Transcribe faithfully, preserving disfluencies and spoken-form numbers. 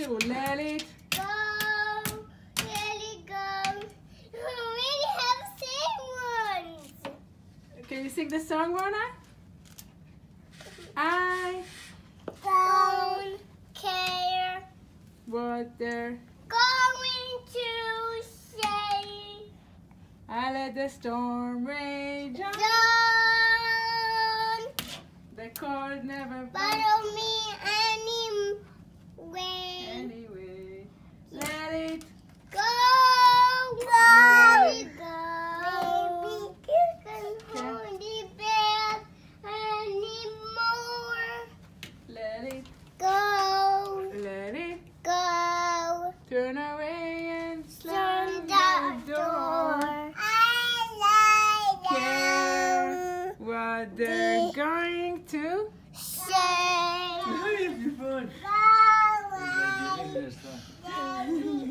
two, let it go, let it go. You already have same ones. Can you sing the song, Rona? I don't care what they're going to say. I let the storm rage on. Don't The cold never bother me anyway. Anyway, let it Go, let it go. Baby, you can hold it back anymore. let it Go, let it go. turn away and Turn slam the the door. door. I like Care what they're going to say. You're fun. Bye. You're getting this, huh?